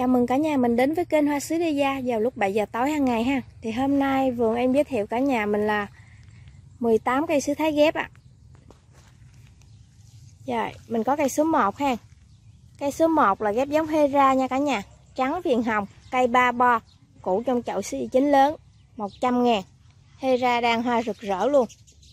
Chào mừng cả nhà mình đến với kênh Hoa Sứ Deja vào lúc 7 giờ tối hàng ngày ha. Thì hôm nay vườn em giới thiệu cả nhà mình là 18 cây sứ Thái ghép ạ. Rồi, mình có cây số 1 ha. Cây số 1 là ghép giống Hera nha cả nhà. Trắng viền hồng, cây 3 bo, củ trong chậu siêu chính lớn, 100.000. Hera đang hoa rực rỡ luôn.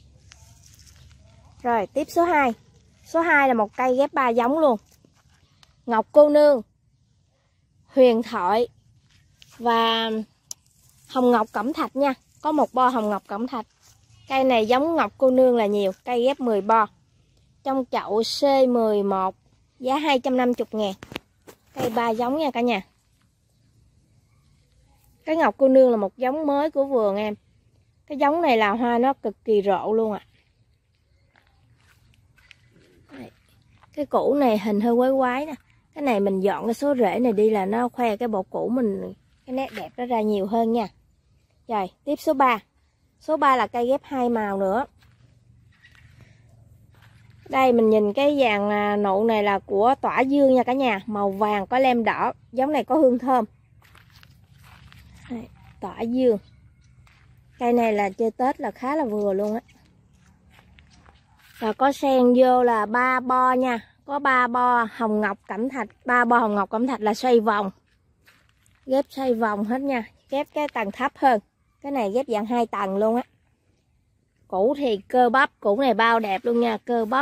Rồi, tiếp số 2. Số 2 là một cây ghép 3 giống luôn. Ngọc Cô Nương, Huyền Thoại và Hồng Ngọc Cẩm Thạch nha. Có một bo Hồng Ngọc Cẩm Thạch. Cây này giống Ngọc Cô Nương là nhiều. Cây ghép 10 bo. Trong chậu C11, giá 250.000. Cây 3 giống nha cả nhà. Cái Ngọc Cô Nương là một giống mới của vườn em. Cái giống này là hoa nó cực kỳ rộ luôn ạ. Cái củ này hình hơi quái quái nè. Cái này mình dọn cái số rễ này đi là nó khoe cái bộ củ mình, cái nét đẹp nó ra nhiều hơn nha. Rồi, tiếp số 3. Số 3 là cây ghép 2 màu nữa. Đây mình nhìn cái dàn nụ này là của Tỏa Dương nha cả nhà. Màu vàng có lem đỏ. Giống này có hương thơm. Đây, Tỏa Dương. Cây này là chơi Tết là khá là vừa luôn á. Rồi có sen vô là 3 bo nha. Có 3 bo Hồng Ngọc Cẩm Thạch. 3 bo Hồng Ngọc Cẩm Thạch là xoay vòng. Ghép xoay vòng hết nha. Ghép cái tầng thấp hơn. Cái này ghép dạng 2 tầng luôn á. Củ thì cơ bắp. Củ này bao đẹp luôn nha. Cơ bắp.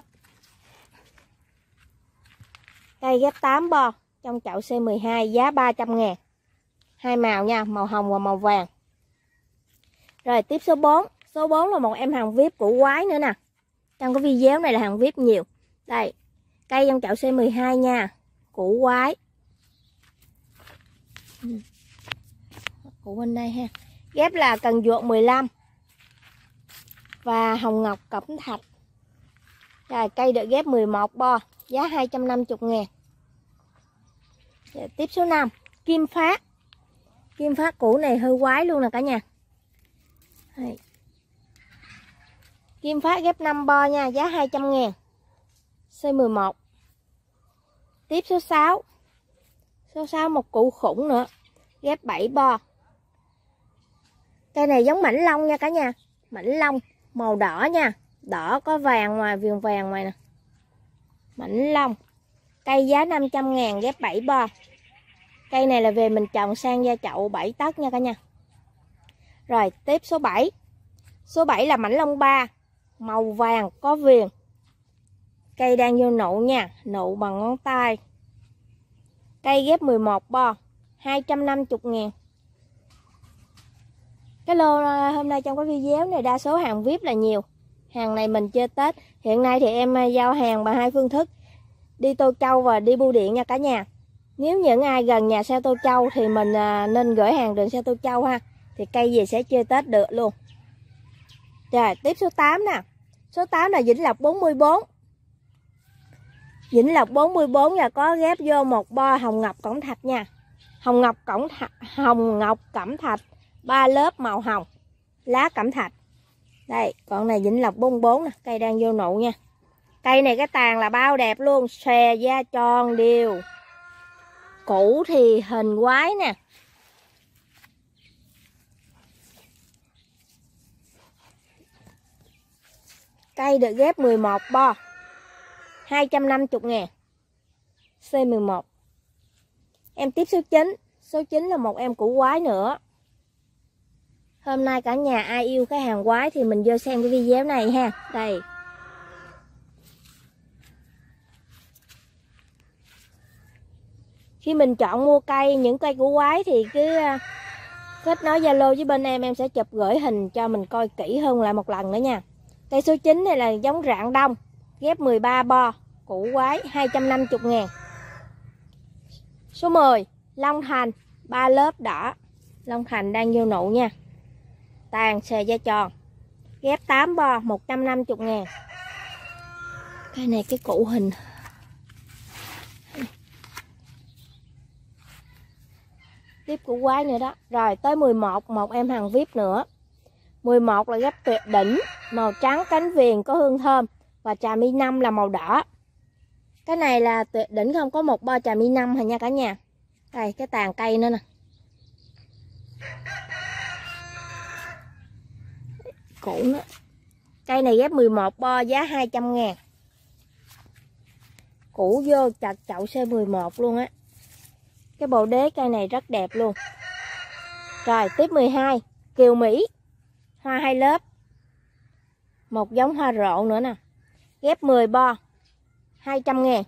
Cây ghép 8 bo. Trong chậu C12 giá 300.000. 2 màu nha. Màu hồng và màu vàng. Rồi tiếp số 4. Số 4 là một em hàng VIP củ quái nữa nè. Trong cái video này là hàng VIP nhiều. Đây. Cây trong chậu C12 nha. Củ quái. Củ bên đây ha. Ghép là cần ruột 15. Và Hồng Ngọc Cẩm Thạch. Rồi cây được ghép 11 bo. Giá 250.000. Rồi, tiếp số 5. Kim Phát. Kim Phát củ này hơi quái luôn nè cả nhà. Đây. Kim Phát ghép 5 bo nha. Giá 200.000. C11. Tiếp số 6. Số 6 một củ khủng nữa. Ghép 7 bo. Cây này giống mãnh long nha cả nhà. Mãnh long màu đỏ nha. Đỏ có vàng ngoài, viền vàng ngoài nè. Mãnh long. Cây giá 500.000 ghép 7 bo. Cây này là về mình trồng sang ra chậu 7 tấc nha cả nhà. Rồi tiếp số 7. Số 7 là mãnh long 3. Màu vàng có viền. Cây đang vô nụ nha. Nụ bằng ngón tay. Cây ghép 11 bo. 250.000. Cái lô hôm nay trong cái video này đa số hàng VIP là nhiều. Hàng này mình chơi Tết. Hiện nay thì em giao hàng bằng 2 phương thức. Đi Tô Châu và đi bưu điện nha cả nhà. Nếu những ai gần nhà xe Tô Châu thì mình nên gửi hàng đường xe Tô Châu ha. Thì cây gì sẽ chơi Tết được luôn. Rồi tiếp số 8 nè. Số 8 là Vĩnh Lộc 44. Vĩnh Lộc 44 là có ghép vô một bo Hồng Ngọc Cẩm Thạch nha. Hồng Ngọc Cẩm Thạch 3 lớp màu hồng. Lá cẩm thạch. Đây, còn này Vĩnh Lộc 44 nè, cây đang vô nụ nha. Cây này cái tàn là bao đẹp luôn, xòe da tròn đều. Củ thì hình quái nè. Cây được ghép 11 bo. 250.000. C11. Em tiếp số 9. Số 9 là một em củ quái nữa. Hôm nay cả nhà ai yêu cái hàng quái thì mình vô xem cái video này ha. Đây. Khi mình chọn mua cây, những cây củ quái thì cứ kết nối Zalo với bên em sẽ chụp gửi hình cho mình coi kỹ hơn lại một lần nữa nha. Cây số 9 này là giống rạng đông. Ghép 13 bo. Củ quái 250.000. Số 10. Long Thành 3 lớp đỏ. Long Thành đang vô nụ nha. Tàn xòe da tròn. Ghép 8 bo 150.000. Cái này cái củ hình. Tiếp củ quái nữa đó. Rồi tới 11. Một em hàng VIP nữa. 11 là ghép tuyệt đỉnh. Màu trắng cánh viền có hương thơm. Và trà mi 5 là màu đỏ. Cái này là tuyệt đỉnh không có một bo trà mi 5 hả nha cả nhà. Đây cái tàn cây nữa nè. Củ nữa. Cây này ghép 11 bo giá 200.000. Củ vô chặt chậu C11 luôn á. Cái bồ đế cây này rất đẹp luôn. Rồi tiếp 12. Kiều Mỹ. Hoa 2 lớp. Một giống hoa rộ nữa nè. Ghép 10 bo 200.000.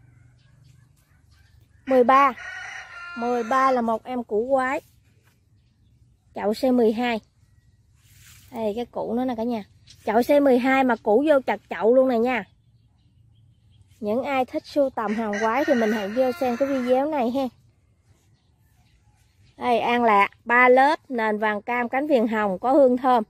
13. 13 là một em củ quái. Chậu C12. Đây cái củ nữa nè cả nhà. Chậu C12 mà củ vô chặt chậu luôn này nha. Những ai thích sưu tầm hàng quái thì mình hãy vô xem cái video này ha. Đây An Lạc 3 lớp, nền vàng cam, cánh viền hồng, có hương thơm.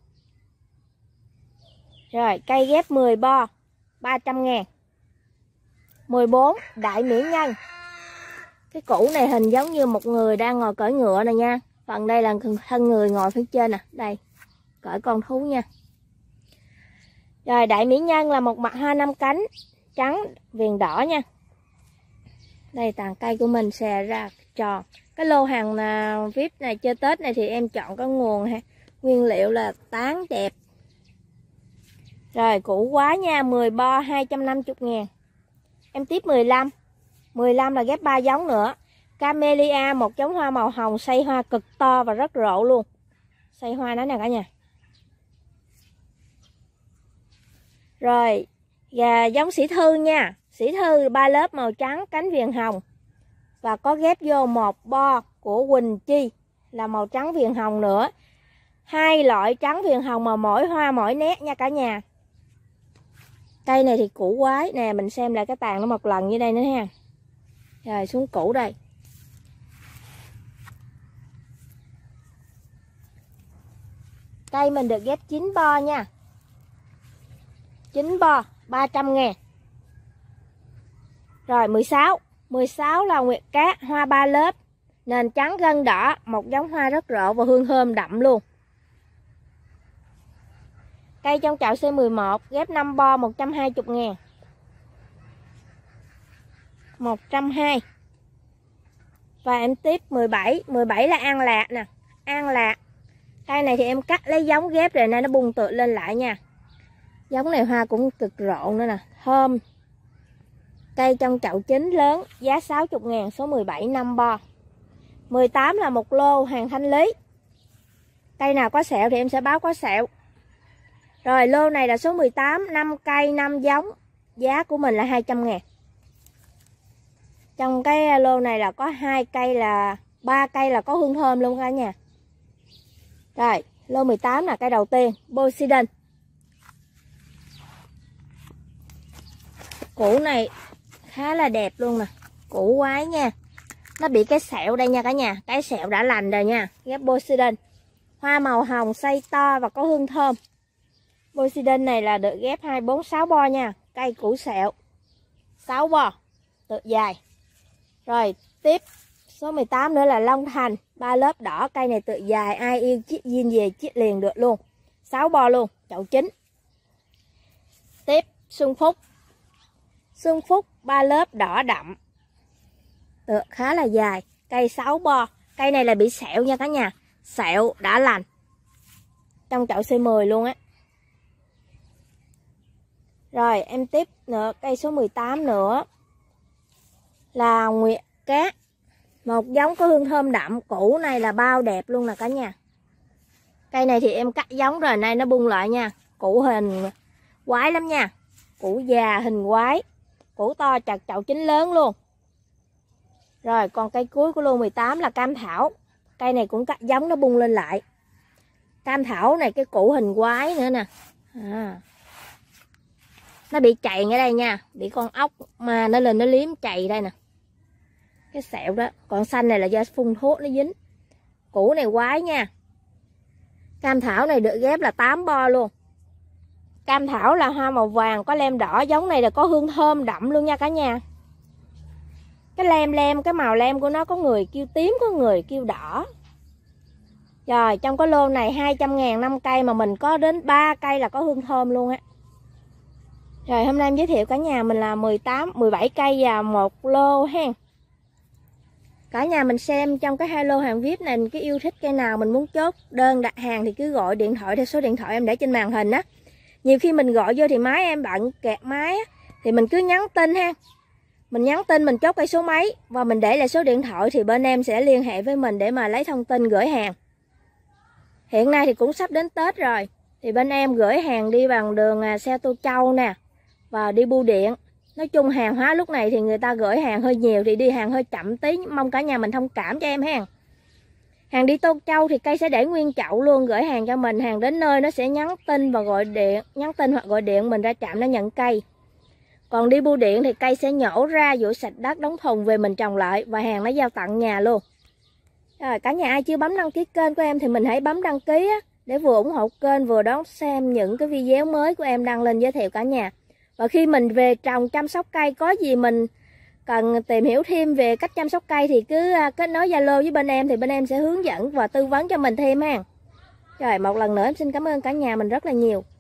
Rồi cây ghép 10 bo 300.000. 14. Đại Mỹ Nhân. Cái củ này hình giống như một người đang ngồi cưỡi ngựa này nha. Phần đây là thân người ngồi phía trên nè. Đây cưỡi con thú nha. Rồi Đại Mỹ Nhân là một mặt hoa 5 cánh, trắng viền đỏ nha. Đây tàn cây của mình xè ra tròn. Cái lô hàng VIP này chơi Tết này thì em chọn cái nguồn nguyên liệu là tán đẹp. Rồi củ quá nha, 10 bo 250.000. Em tiếp 15. 15 là ghép 3 giống nữa. Camellia, một giống hoa màu hồng, xây hoa cực to và rất rộ luôn. Xây hoa đó nè cả nhà. Rồi và giống Sĩ Thư nha. Sĩ Thư 3 lớp màu trắng, cánh viền hồng. Và có ghép vô một bo của Quỳnh Chi là màu trắng viền hồng nữa. 2 loại trắng viền hồng mà mỗi hoa mỗi nét nha cả nhà. Cây này thì củ quái nè, mình xem lại cái tàn nó một lần như đây nữa ha. Rồi xuống củ đây. Cây mình được ghép 9 bo nha. 9 bo 300.000. Rồi 16. 16 là Nguyệt Cát, hoa 3 lớp, nền trắng gân đỏ, một giống hoa rất rộ và hương thơm đậm luôn. Cây trong chậu C11 ghép 5 bo 120.000. 120. Và em tiếp 17. 17 là An Lạc nè. An Lạc. Cây này thì em cắt lấy giống ghép rồi nên nó bung tựa lên lại nha. Giống này hoa cũng cực rộ nữa nè, thơm. Cây trong chậu chính lớn, giá 60.000, số 17 5 bo. 18 là một lô hàng thanh lý. Cây nào có sẹo thì em sẽ báo có sẹo. Rồi lô này là số 18, 5 cây 5 giống. Giá của mình là 200.000. Trong cái lô này là có 2 cây là 3 cây là có hương thơm luôn cả nhà. Rồi, lô 18 là cây đầu tiên, Poseidon. Củ này khá là đẹp luôn nè, củ quái nha. Nó bị cái sẹo đây nha cả nhà, cái sẹo đã lành rồi nha. Ghép Poseidon. Hoa màu hồng, xây to và có hương thơm. Poseidon này là được ghép 2, 4, 6 bo nha. Cây củ sẹo 6 bo, tự dài. Rồi tiếp số 18 nữa là Long Thành, 3 lớp đỏ, cây này tự dài, ai yêu chiếc zin về chiếc liền được luôn. 6 bo luôn, chậu chính. Tiếp Xuân Phúc. Xuân Phúc 3 lớp đỏ đậm. Được khá là dài, cây 6 bo. Cây này là bị sẹo nha cả nhà, sẹo đã lành. Trong chậu C10 luôn á. Rồi em tiếp nữa, cây số 18 nữa là Nguyệt Cát, một giống có hương thơm đậm. Củ này là bao đẹp luôn nè cả nhà. Cây này thì em cắt giống rồi, nay nó bung lại nha. Củ hình quái lắm nha, củ già hình quái, củ to chặt chậu chính lớn luôn. Rồi còn cây cuối của lô 18 là Cam Thảo. Cây này cũng cắt giống nó bung lên lại. Cam Thảo này cái củ hình quái nữa nè. Nó bị chày ở đây nha, bị con ốc mà nó lên nó liếm chày đây nè. Cái sẹo đó, còn xanh này là do phun thuốc nó dính. Củ này quái nha. Cam Thảo này được ghép là 8 bo luôn. Cam Thảo là hoa màu vàng có lem đỏ, giống này là có hương thơm đậm luôn nha cả nhà. Cái lem cái màu lem của nó có người kêu tím, có người kêu đỏ. Rồi trong cái lô này 200.000 5 cây mà mình có đến 3 cây là có hương thơm luôn á. Rồi hôm nay em giới thiệu cả nhà mình là 17 cây và một lô ha. Cả nhà mình xem trong cái Hello hàng VIP này, cái yêu thích cây nào mình muốn chốt đơn đặt hàng thì cứ gọi điện thoại theo số điện thoại em để trên màn hình á. Nhiều khi mình gọi vô thì máy em bận kẹt máy á, thì mình cứ nhắn tin ha. Mình nhắn tin mình chốt cây số mấy và mình để lại số điện thoại thì bên em sẽ liên hệ với mình để mà lấy thông tin gửi hàng. Hiện nay thì cũng sắp đến Tết rồi, thì bên em gửi hàng đi bằng đường xe Tô Châu nè, và đi bưu điện. Nói chung hàng hóa lúc này thì người ta gửi hàng hơi nhiều thì đi hàng hơi chậm tí, mong cả nhà mình thông cảm cho em ha. Hàng đi Tô Châu thì cây sẽ để nguyên chậu luôn, gửi hàng cho mình, hàng đến nơi nó sẽ nhắn tin và gọi điện, nhắn tin hoặc gọi điện mình ra trạm nó nhận cây. Còn đi bưu điện thì cây sẽ nhổ ra, rửa sạch đất, đóng thùng về mình trồng lại và hàng nó giao tận nhà luôn. Rồi, cả nhà ai chưa bấm đăng ký kênh của em thì mình hãy bấm đăng ký á, để vừa ủng hộ kênh vừa đón xem những cái video mới của em đăng lên giới thiệu cả nhà. Và khi mình về trồng chăm sóc cây, có gì mình cần tìm hiểu thêm về cách chăm sóc cây thì cứ kết nối Zalo với bên em thì bên em sẽ hướng dẫn và tư vấn cho mình thêm ha. Rồi, một lần nữa em xin cảm ơn cả nhà mình rất là nhiều.